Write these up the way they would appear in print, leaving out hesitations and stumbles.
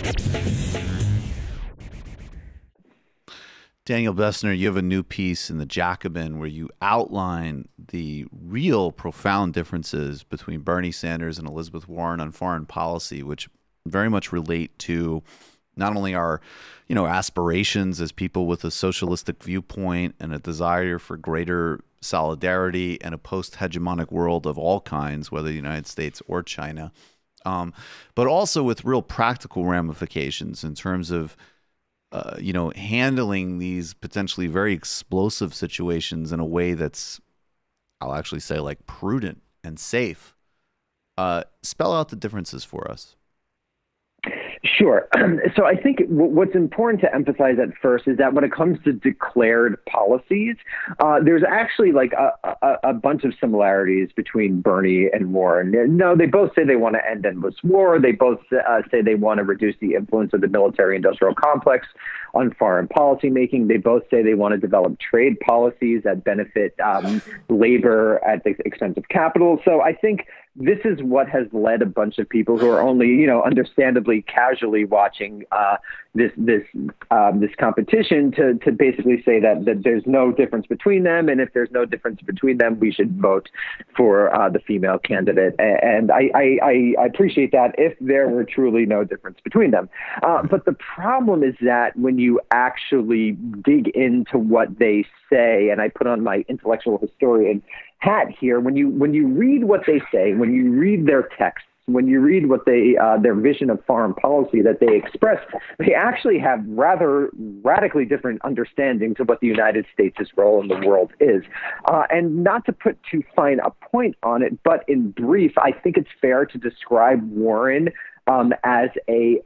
Daniel Bessner, you have a new piece in the Jacobin where you outline the real profound differences between Bernie Sanders and Elizabeth Warren on foreign policy, which very much relate to not only our, aspirations as people with a socialistic viewpoint and a desire for greater solidarity and a post-hegemonic world of all kinds, whether the United States or China, but also with real practical ramifications in terms of handling these potentially very explosive situations in a way that's, I'll actually say, like prudent and safe. Spell out the differences for us. Sure. So I think what's important to emphasize at first is that when it comes to declared policies, there's actually like a bunch of similarities between Bernie and Warren. No, they both say they want to end endless war. They both say they want to reduce the influence of the military-industrial complex on foreign policy making. They both say they want to develop trade policies that benefit labor at the expense of capital. So I think this is what has led a bunch of people who are only, understandably casually watching this competition to basically say that there's no difference between them, and if there's no difference between them, we should vote for the female candidate. And I appreciate that if there were truly no difference between them. But the problem is that when you actually dig into what they say, and I put on my intellectual historian hat here, when you read what they say, when you read their texts, when you read what their vision of foreign policy that they express, they actually have rather radically different understandings of what the United States' role in the world is. And not to put too fine a point on it, but in brief, I think it's fair to describe Warren as a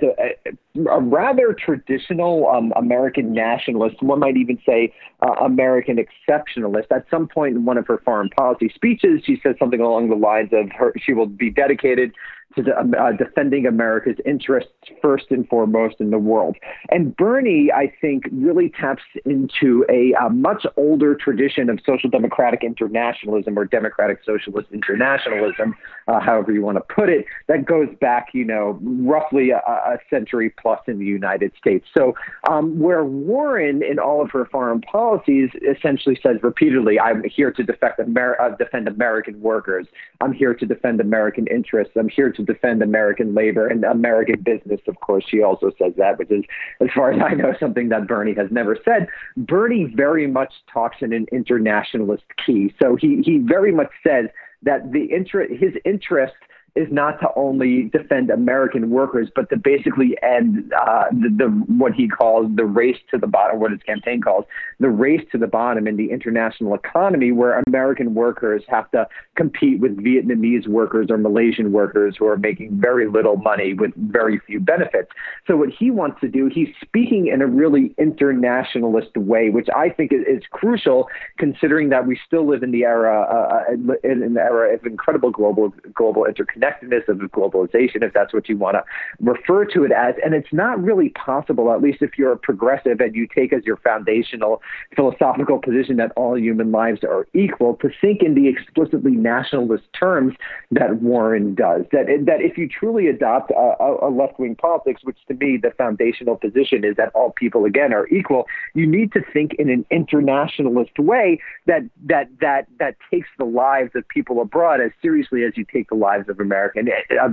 rather traditional American nationalist. One might even say American exceptionalist. At some point in one of her foreign policy speeches, she says something along the lines of she will be dedicated to defending America's interests first and foremost in the world. And Bernie, I think, really taps into a much older tradition of social democratic internationalism or democratic socialist internationalism, however you want to put it, that goes back, roughly a century plus in the United States. So where Warren, in all of her foreign policies, essentially says repeatedly, I'm here to defend American workers. I'm here to defend American interests. I'm here to defend American labor and American business. Of course, she also says that, which is, as far as I know, something that Bernie has never said. Bernie very much talks in an internationalist key. So he very much says that his interest is not to only defend American workers, but to basically end what he calls the race to the bottom, what his campaign calls the race to the bottom in the international economy, where American workers have to compete with Vietnamese workers or Malaysian workers who are making very little money with very few benefits. So what he wants to do, he's speaking in a really internationalist way, which I think is crucial, considering that we still live in the era of incredible global interconnectedness, of globalization, if that's what you want to refer to it as. And it's not really possible, at least if you're a progressive and you take as your foundational philosophical position that all human lives are equal, to think in the explicitly nationalist terms that Warren does. That if you truly adopt a left-wing politics, which to me the foundational position is that all people, again, are equal, you need to think in an internationalist way that takes the lives of people abroad as seriously as you take the lives of Americans.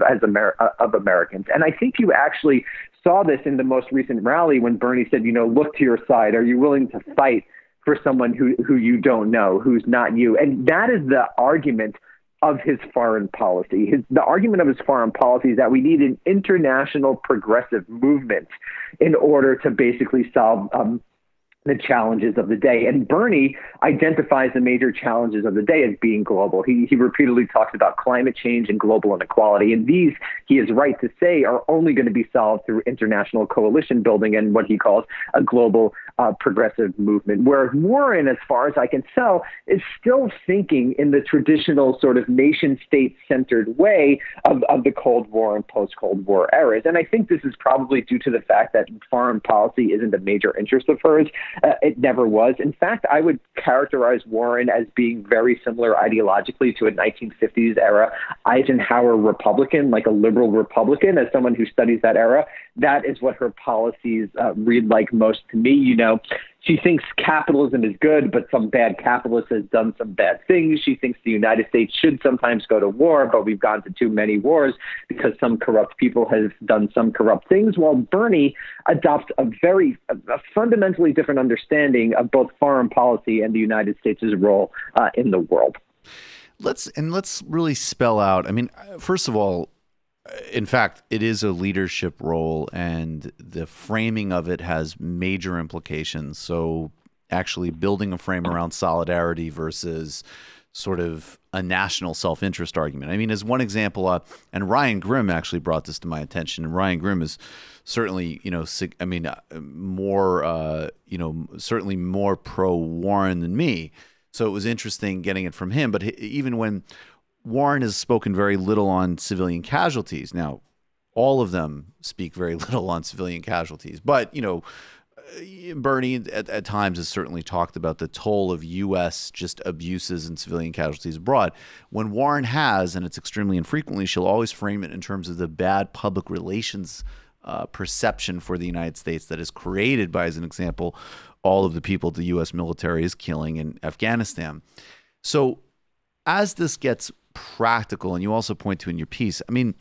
And I think you actually saw this in the most recent rally when Bernie said, look to your side. Are you willing to fight for someone who you don't know, who's not you? And that is the argument of his foreign policy. The argument of his foreign policy is that we need an international progressive movement in order to basically solve the challenges of the day. And Bernie identifies the major challenges of the day as being global. He repeatedly talks about climate change and global inequality. And these, he is right to say, are only going to be solved through international coalition building and what he calls a global progressive movement. Whereas Warren, as far as I can tell, is still thinking in the traditional sort of nation-state-centered way of the Cold War and post-Cold War eras. And I think this is probably due to the fact that foreign policy isn't a major interest of hers. It never was. In fact, I would characterize Warren as being very similar ideologically to a 1950s era Eisenhower Republican, like a liberal Republican, as someone who studies that era. That is what her policies read like most to me. She thinks capitalism is good, but some bad capitalist has done some bad things. She thinks the United States should sometimes go to war, but we've gone to too many wars because some corrupt people have done some corrupt things, while Bernie adopts a fundamentally different understanding of both foreign policy and the United States' role in the world. Let's really spell out. I mean, first of all, in fact, it is a leadership role, and the framing of it has major implications. So actually building a frame around solidarity versus sort of a national self-interest argument. I mean, as one example, and Ryan Grimm actually brought this to my attention, and Ryan Grimm is certainly, certainly more pro-Warren than me. So it was interesting getting it from him. But even when Warren has spoken very little on civilian casualties. Now, all of them speak very little on civilian casualties. But, Bernie at times has certainly talked about the toll of U.S. just abuses and civilian casualties abroad. When Warren has, and it's extremely infrequently, she'll always frame it in terms of the bad public relations perception for the United States that is created by, as an example, all of the people the U.S. military is killing in Afghanistan. So as this gets practical, and you also point to in your piece, I mean,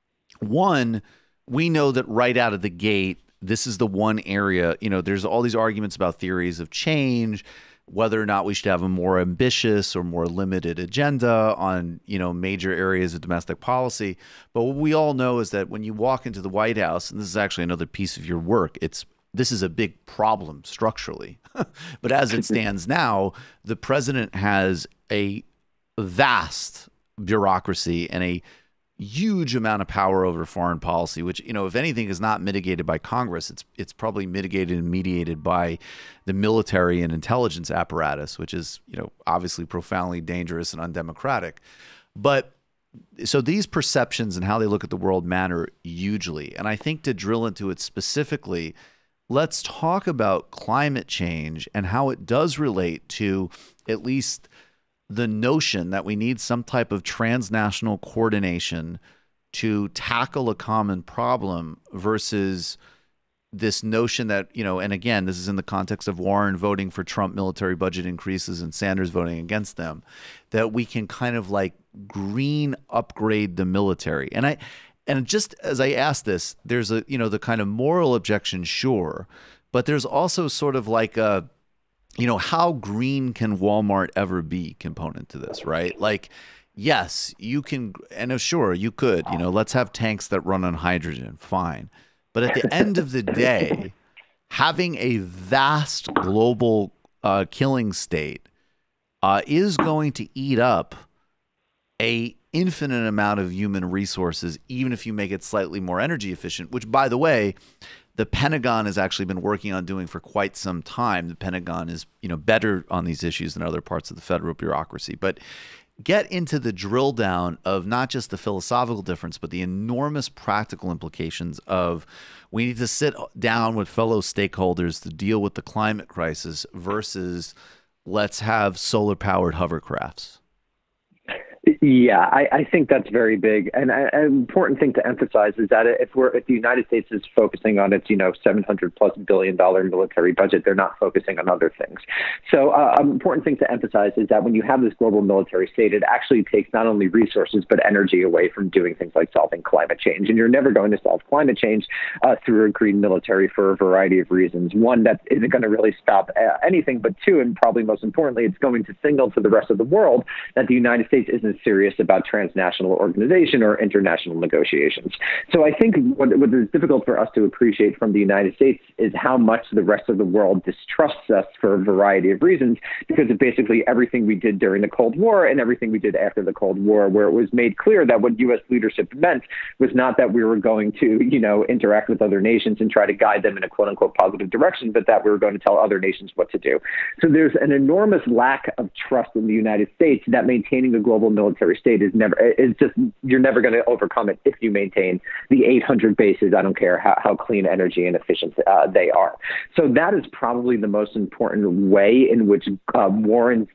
one, we know that right out of the gate, this is the one area, there's all these arguments about theories of change, whether or not we should have a more ambitious or more limited agenda on, major areas of domestic policy. But what we all know is that when you walk into the White House, and this is actually another piece of your work, this is a big problem structurally. But as it stands now, the president has a vast bureaucracy and a huge amount of power over foreign policy, which, if anything is not mitigated by Congress, it's probably mitigated and mediated by the military and intelligence apparatus, which is, obviously profoundly dangerous and undemocratic. But so these perceptions and how they look at the world matter hugely. And I think to drill into it specifically, let's talk about climate change and how it does relate to at least the notion that we need some type of transnational coordination to tackle a common problem versus this notion that, and again, this is in the context of Warren voting for Trump military budget increases and Sanders voting against them, that we can kind of like green upgrade the military. And just as I ask this, there's the kind of moral objection, sure, but there's also sort of like a, how green can Walmart ever be component to this, right? Like, yes, you can, and sure, you could, let's have tanks that run on hydrogen, fine. But at the end of the day, having a vast global killing state is going to eat up a infinite amount of human resources, even if you make it slightly more energy efficient, which, by the way, the Pentagon has actually been working on doing for quite some time. The Pentagon is, better on these issues than other parts of the federal bureaucracy. But get into the drill down of not just the philosophical difference, but the enormous practical implications of we need to sit down with fellow stakeholders to deal with the climate crisis versus let's have solar-powered hovercrafts. Yeah, I think that's very big. And an important thing to emphasize is that if the United States is focusing on its, $700+ billion military budget, they're not focusing on other things. So an important thing to emphasize is that when you have this global military state, it actually takes not only resources, but energy away from doing things like solving climate change. And you're never going to solve climate change through a green military for a variety of reasons. One, that isn't going to really stop anything, but two, and probably most importantly, it's going to signal to the rest of the world that the United States isn't serious about transnational organization or international negotiations. So I think what is difficult for us to appreciate from the United States is how much the rest of the world distrusts us for a variety of reasons, because of basically everything we did during the Cold War and everything we did after the Cold War, where it was made clear that what U.S. leadership meant was not that we were going to, interact with other nations and try to guide them in a quote unquote positive direction, but that we were going to tell other nations what to do. So there's an enormous lack of trust in the United States that maintaining a global military state you're never going to overcome it if you maintain the 800 bases. I don't care how clean energy and efficient they are. So that is probably the most important way in which Warren's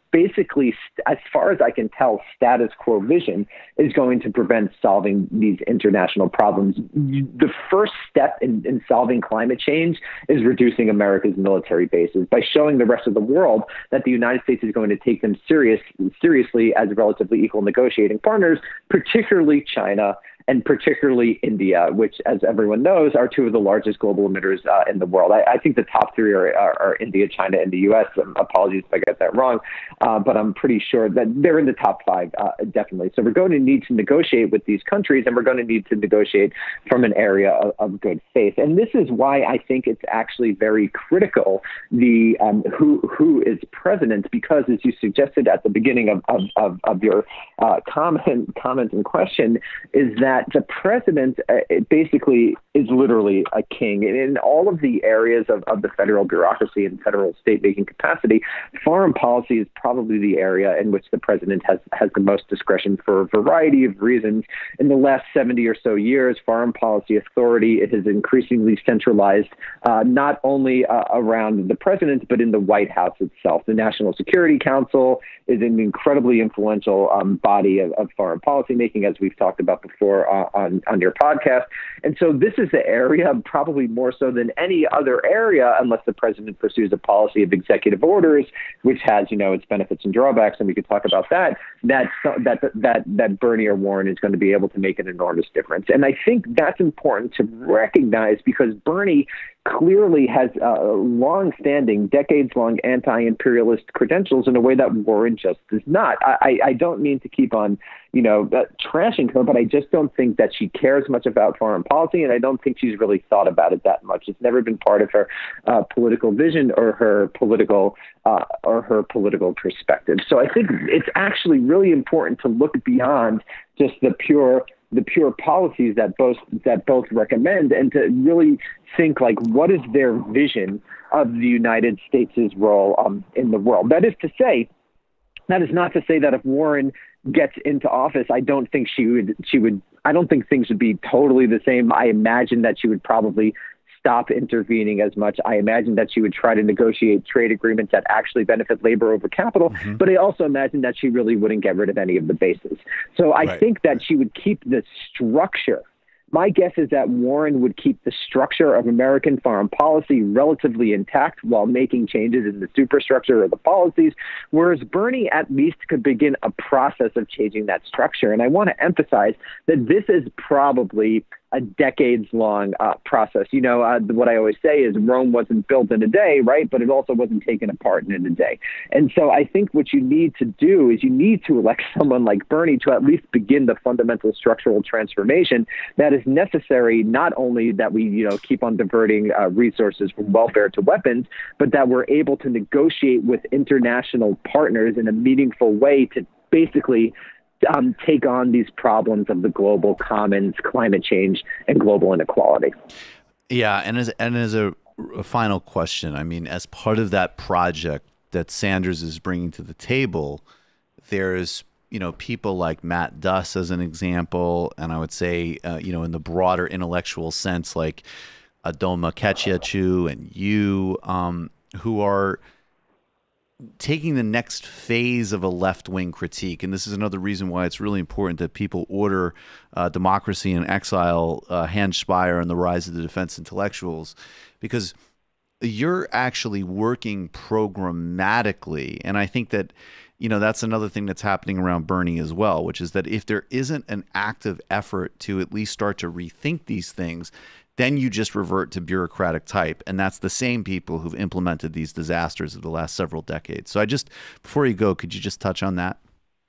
basically, as far as I can tell, status quo vision is going to prevent solving these international problems. The first step in solving climate change is reducing America's military bases by showing the rest of the world that the United States is going to take them seriously as relatively equal negotiating partners, particularly China and particularly India, which, as everyone knows, are two of the largest global emitters in the world. I think the top three are India, China, and the U.S. Apologies if I get that wrong, but I'm pretty sure that they're in the top five, definitely. So we're going to need to negotiate with these countries, and we're going to need to negotiate from an area of good faith. And this is why I think it's actually very critical, the who is president, because as you suggested at the beginning of your comment and question, is that the president basically is literally a king. In all of the areas of the federal bureaucracy and federal state-making capacity, foreign policy is probably the area in which the president has the most discretion for a variety of reasons. In the last 70 or so years, foreign policy authority has increasingly centralized not only around the president, but in the White House itself. The National Security Council is an incredibly influential body of foreign policy making, as we've talked about before on your podcast. And so this is the area, probably more so than any other area, unless the president pursues a policy of executive orders, which has, its benefits and drawbacks, and we could talk about that Bernie or Warren is going to be able to make an enormous difference. And I think that's important to recognize, because Bernie clearly has long-standing, decades-long anti-imperialist credentials in a way that Warren just does not. I don't mean to keep on, trashing her, but I just don't think that she cares much about foreign policy, and I don't think she's really thought about it that much. It's never been part of her political vision or her political perspective. So I think it's actually really important to look beyond just the pure policies that both recommend, and to really think, like, what is their vision of the United States' role in the world? That is not to say that if Warren gets into office, I don't think I don't think things would be totally the same. I imagine that she would probably stop intervening as much. I imagine that she would try to negotiate trade agreements that actually benefit labor over capital, but I also imagine that she really wouldn't get rid of any of the bases. So I think that she would keep the structure. My guess is that Warren would keep the structure of American foreign policy relatively intact while making changes in the superstructure or the policies, whereas Bernie at least could begin a process of changing that structure. And I want to emphasize that this is probably a decades-long process. What I always say is Rome wasn't built in a day, right? But it also wasn't taken apart in a day. And so I think what you need to do is you need to elect someone like Bernie to at least begin the fundamental structural transformation that is necessary, not only that we, keep on diverting resources from welfare to weapons, but that we're able to negotiate with international partners in a meaningful way to basically take on these problems of the global commons, climate change, and global inequality. Yeah, and as a final question, I mean, as part of that project that Sanders is bringing to the table, there's people like Matt Duss as an example, and I would say in the broader intellectual sense, like Adoma Ketchechu and you, who are taking the next phase of a left-wing critique. And this is another reason why it's really important that people order Democracy in Exile, Hans Speyer, and the Rise of the Defense Intellectuals, because you're actually working programmatically. And I think that, that's another thing that's happening around Bernie as well, which is that if there isn't an active effort to at least start to rethink these things, then you just revert to bureaucratic type. And that's the same people who've implemented these disasters of the last several decades. So before you go, could you just touch on that?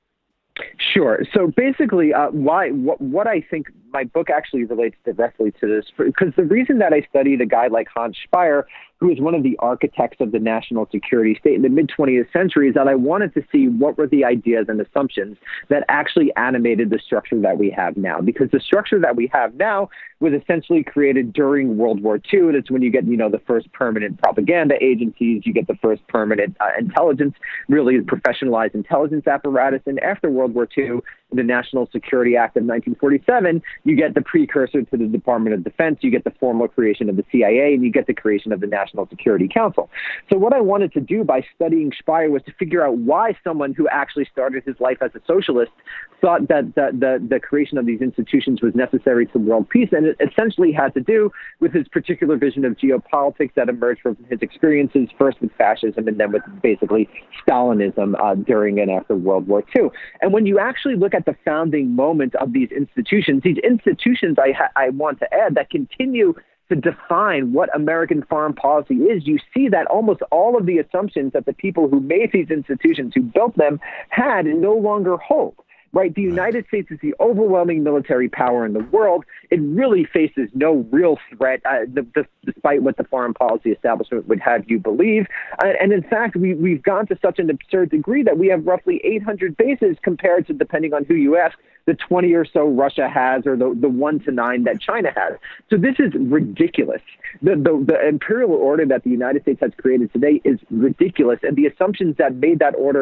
Sure. So basically, what I think my book actually relates directly to this, because the reason that I studied a guy like Hans Speyer, who is one of the architects of the national security state in the mid-20th century, is that I wanted to see what were the ideas and assumptions that actually animated the structure that we have now. Because the structure that we have now was essentially created during World War II, and it's when you get, the first permanent propaganda agencies, you get the first permanent intelligence, really professionalized intelligence apparatus, and after World War II, the National Security Act of 1947, you get the precursor to the Department of Defense, you get the formal creation of the CIA, and you get the creation of the National Security Council. So what I wanted to do by studying Speyer was to figure out why someone who actually started his life as a socialist thought that the creation of these institutions was necessary to world peace. And it essentially had to do with his particular vision of geopolitics that emerged from his experiences, first with fascism and then with basically Stalinism during and after World War II. And when you actually look at the founding moment of these institutions, I want to add, that continue to define what American foreign policy is, you see that almost all of the assumptions that the people who made these institutions, who built them, had no longer hold. Right? The United States is the overwhelming military power in the world. It really faces no real threat, despite what the foreign policy establishment would have you believe. And in fact, we've gone to such an absurd degree that we have roughly 800 bases compared to, depending on who you ask, the 20 or so Russia has, or the 1 to 9 that China has. So this is ridiculous. The imperial order that the United States has created today is ridiculous. And the assumptions that made that order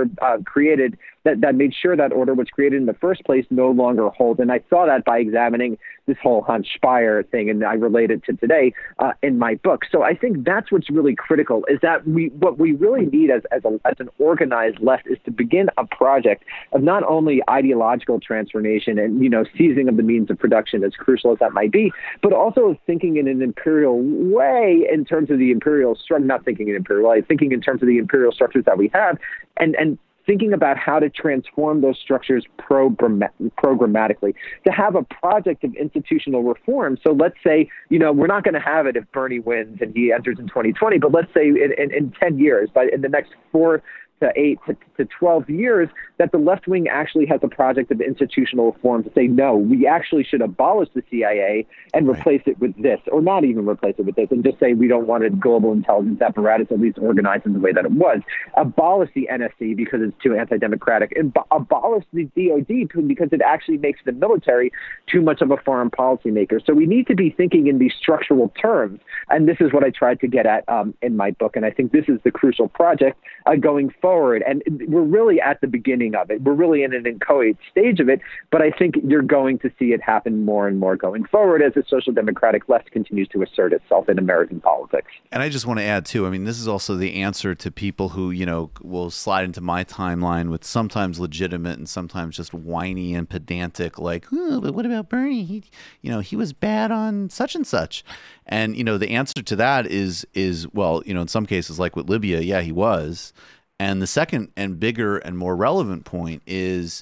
that made sure that order was created in the first place no longer hold. And I saw that by examining this whole Hans Speyer thing, and I relate it to today in my book. So I think that's what's really critical, is that what we really need as an organized left is to begin a project of not only ideological transformation and, seizing of the means of production, as crucial as that might be, but also of thinking in an imperial way in terms of the imperial structure, not thinking in imperial way, thinking in terms of the imperial structures that we have, and thinking about how to transform those structures programmatically, to have a project of institutional reform. So let's say, we're not going to have it if Bernie wins and he enters in 2020, but let's say in 10 years, in the next 4 to 8 to 12 years, that the left wing actually has a project of institutional reform to say, no, we actually should abolish the CIA and replace it with this, or not even replace it with this, and just say we don't want a global intelligence apparatus at least organized in the way that it was. Abolish the NSC because it's too anti-democratic, and abolish the DOD because it actually makes the military too much of a foreign policy maker. So we need to be thinking in these structural terms, and this is what I tried to get at in my book, and I think this is the crucial project going forward. And we're really at the beginning of it. We're really in an inchoate stage of it, but I think you're going to see it happen more and more going forward as the social democratic left continues to assert itself in American politics. And I just want to add, too, I mean, this is also the answer to people who, will slide into my timeline with sometimes legitimate and sometimes just whiny and pedantic, like, oh, but what about Bernie? He was bad on such and such. And, the answer to that is, well, in some cases, like with Libya, yeah, he was. And the second and bigger and more relevant point is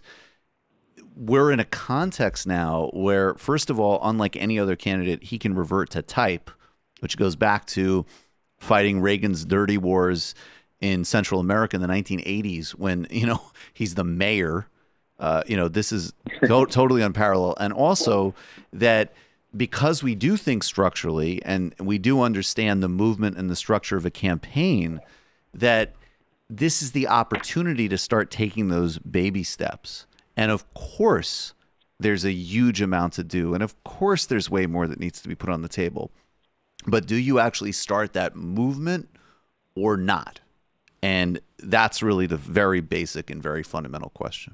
we're in a context now where, first of all, unlike any other candidate, he can revert to type, which goes back to fighting Reagan's dirty wars in Central America in the 1980s when, he's the mayor. This is totally unparalleled. And also that because we do think structurally and we do understand the movement and the structure of a campaign, that this is the opportunity to start taking those baby steps. And of course, there's a huge amount to do. And of course, there's way more that needs to be put on the table. But do you actually start that movement or not? And that's really the very basic and very fundamental question.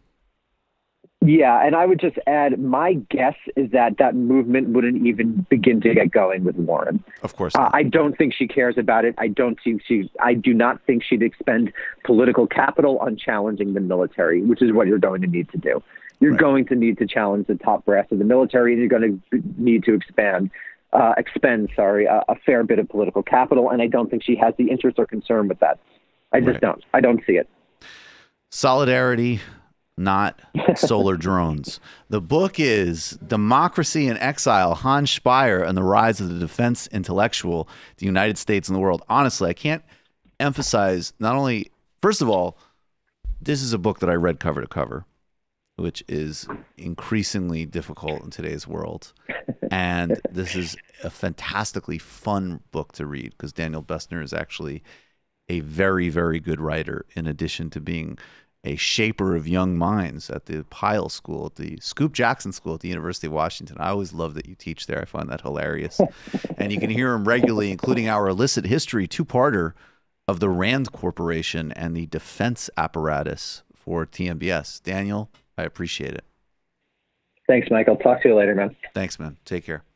Yeah, and I would just add, my guess is that movement wouldn't even begin to get going with Warren. Of course not. I don't think she cares about it. I do not think she'd expend political capital on challenging the military, which is what you're going to need to do. You're going to need to challenge the top brass of the military, and you're going to need to expend a fair bit of political capital. And I don't think she has the interest or concern with that. I just don't. I don't see it. Solidarity, not solar drones. The book is Democracy in Exile, Hans Speyer and the Rise of the Defense Intellectual, the United States and the World. Honestly, I can't emphasize not only, first of all, this is a book that I read cover to cover, which is increasingly difficult in today's world. And this is a fantastically fun book to read because Daniel Bessner is actually a very, very good writer in addition to being a shaper of young minds at the Pyle School, at the Scoop Jackson School at the University of Washington. I always love that you teach there. I find that hilarious. And you can hear him regularly, including our illicit history two-parter of the Rand Corporation and the defense apparatus for TMBS. Daniel, I appreciate it. Thanks, Michael. Talk to you later, man. Thanks, man. Take care.